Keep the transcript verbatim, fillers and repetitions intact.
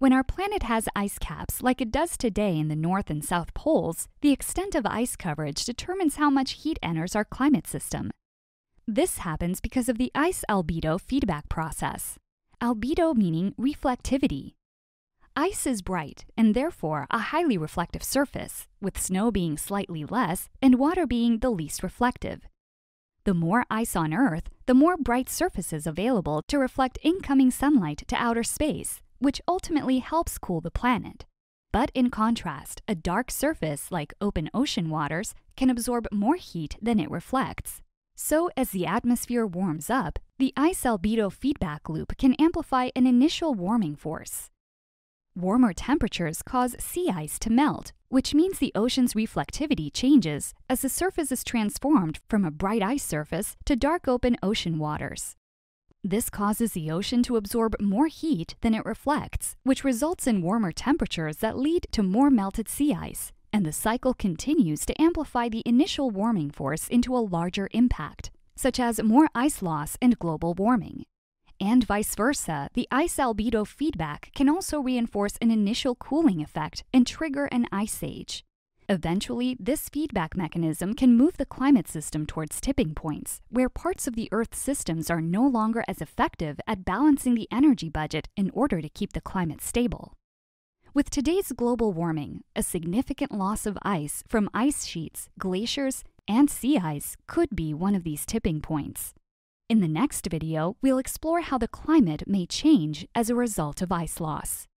When our planet has ice caps like it does today in the North and South Poles, the extent of ice coverage determines how much heat enters our climate system. This happens because of the ice albedo feedback process. Albedo meaning reflectivity. Ice is bright and therefore a highly reflective surface, with snow being slightly less and water being the least reflective. The more ice on Earth, the more bright surfaces available to reflect incoming sunlight to outer space, which ultimately helps cool the planet. But in contrast, a dark surface like open ocean waters can absorb more heat than it reflects. So as the atmosphere warms up, the ice albedo feedback loop can amplify an initial warming force. Warmer temperatures cause sea ice to melt, which means the ocean's reflectivity changes as the surface is transformed from a bright ice surface to dark open ocean waters. This causes the ocean to absorb more heat than it reflects, which results in warmer temperatures that lead to more melted sea ice, and the cycle continues to amplify the initial warming force into a larger impact, such as more ice loss and global warming. And vice versa, the ice albedo feedback can also reinforce an initial cooling effect and trigger an ice age. Eventually, this feedback mechanism can move the climate system towards tipping points, where parts of the Earth's systems are no longer as effective at balancing the energy budget in order to keep the climate stable. With today's global warming, a significant loss of ice from ice sheets, glaciers, and sea ice could be one of these tipping points. In the next video, we'll explore how the climate may change as a result of ice loss.